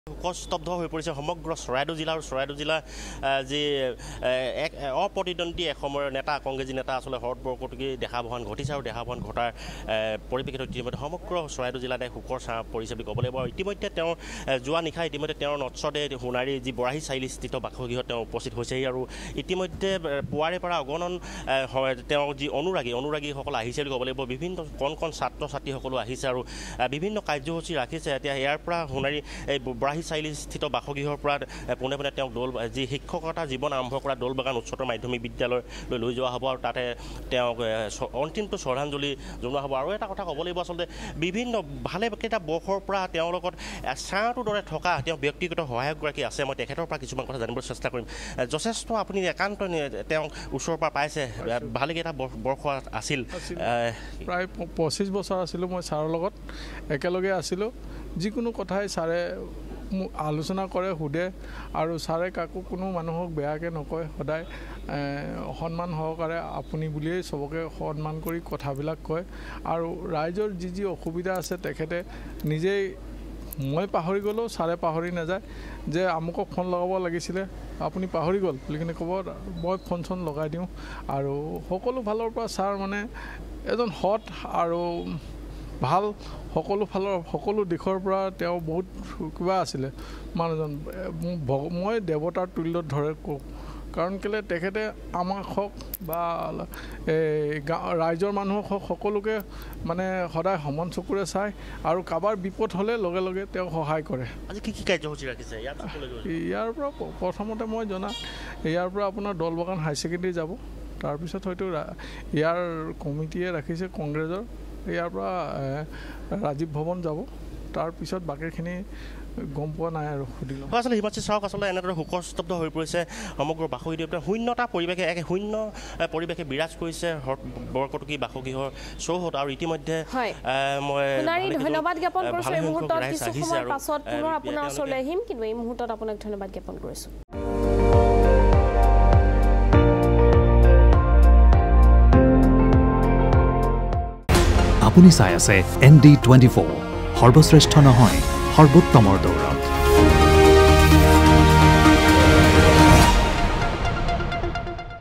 স্তব্ধ হৈ পৰিছে সমগ্ৰ চৰাইদেউ জিলা যি এক অপ্ৰতিদ্বন্দ্বী এসময়ৰ নেতা কংগ্ৰেছী নেতা আচলতে শৰৎ বৰকটকী দেহাৱসান ঘটিছে আৰু দেহাৱসান ঘটাৰ পৰিপ্ৰেক্ষিতত ইতিমধ্যে সমগ্ৰ চৰাইদেউ জিলাতে শোকৰ ছাঁ পৰিছে বুলি ক'ব লাগিব। ইতিমধ্যে তেওঁ যোৱা নিশা তেওঁৰ নৎসতে সোণাৰী যি বৰাহী চাৰিআলিস্থিত বাসগৃহত তেওঁ উপস্থিত হৈছেহি আৰু ইতিমধ্যে পুৱাৰে পৰা অগণন তেওঁ যি অনুৰাগীসকল আহিছে বুলি ক'ব লাগিব। বিভিন্ন কণ ছাত্ৰ ছাত্ৰীসকলো আহিছে আৰু বিভিন্ন কাৰ্যসূচী ৰাখিছে। এতিয়া ইয়াৰ পৰা সোণাৰী এই বৰাহী চাৰিআলিস্থিত বাসগৃহৰ পৰা পোনে পোনে তেওঁক যি শিক্ষকতা জীৱন আৰম্ভ কৰা দৌলবাগান উচ্চতৰ মাধ্যমিক বিদ্যালয়লৈ লৈ যোৱা হ'ব আৰু তাতে তেওঁক অন্তিমটো শ্ৰদ্ধাঞ্জলি জনোৱা হ'ব। আৰু এটা কথা ক'ব লাগিব, আচলতে বিভিন্ন ভালেকেইটা বৰ্ষৰ পৰা তেওঁৰ লগত ছাঁটোৰ দৰে থকা তেওঁ ব্যক্তিগত সহায়কগৰাকী আছে। মই তেখেতৰ পৰা কিছুমান কথা জানিবলৈ চেষ্টা কৰিম। যথেষ্ট আপুনি একান্ত তেওঁক ওচৰৰ পৰা পাইছে, ভালেকেইটা বৰ্ষ আছিল, প্ৰায় 25 বছৰ আছিলোঁ মই ছাৰৰ লগত একেলগে আছিলোঁ। যিকোনো কথাই ছাৰে আলোচনা কৰে, সোধে আৰু ছাৰে কাকো কোনো মানুহক বেয়াকৈ নকয়, সদায় সন্মান সহকাৰে আপুনি বুলিয়েই চবকে সন্মান কৰি কথাবিলাক কয়। আৰু ৰাইজৰ যি অসুবিধা আছে তেখেতে নিজেই, মই পাহৰি গ'লেও ছাৰে পাহৰি নাযায় যে আমুকক ফোন লগাব লাগিছিলে আপুনি পাহৰি গ'ল বুলি কিনে ক'ব, মই ফোন চোন লগাই দিওঁ। আৰু সকলো ফালৰ পৰা ছাৰ মানে এজন সৎ আৰু ভাল, সকলো দিশৰ পৰা তেওঁ বহুত কিবা আছিলে মানুহজন। মই দেৱতাৰ তুল্যত ধৰে কওঁ, কাৰণ কেলৈ তেখেতে আমাক হওক বা ৰাইজৰ মানুহক হওক সকলোকে মানে সদায় সমান চকুৰে চায় আৰু কাৰোবাৰ বিপদ হ'লে লগে লগে তেওঁ সহায় কৰে। আজি কি কাৰ্যসূচী ৰাখিছে ইয়াৰ পৰা? প্ৰথমতে মই জনা ইয়াৰ পৰা আপোনাৰ দৌলবাগান হাই ছেকেণ্ডেৰী যাব, তাৰপিছত হয়তো ইয়াৰ কমিটিয়ে ৰাখিছে কংগ্ৰেছৰ, ইয়াৰ পৰা ৰাজীৱ ভৱন যাব, তাৰপিছত বাকীখিনি গম পোৱা নাই আৰু সুধিলোঁ। আচলতে হিমাশ্ৰী চাওক, আচলতে এনেদৰে শোকস্তব্ধ হৈ পৰিছে সমগ্ৰ বাসগৃহ, শূন্যতা পৰিৱেশে শূন্য পৰিৱেশে বিৰাজ কৰিছে বৰকটকী বাসগৃহৰ চৌহদ। আৰু ইতিমধ্যে মই ধন্যবাদ জ্ঞাপন কৰিছোঁ। এই মুহূৰ্তত কিছু সময়ৰ পাছত পুনৰ আপোনাৰ ওচৰলৈ আহিম, কিন্তু এই মুহূৰ্তত আপোনাক ধন্যবাদ জ্ঞাপন কৰিছোঁ। আপুনি চাই আছে ND24, সৰ্বশ্ৰেষ্ঠ নহয় সৰ্বোত্তমৰ দৌৰত।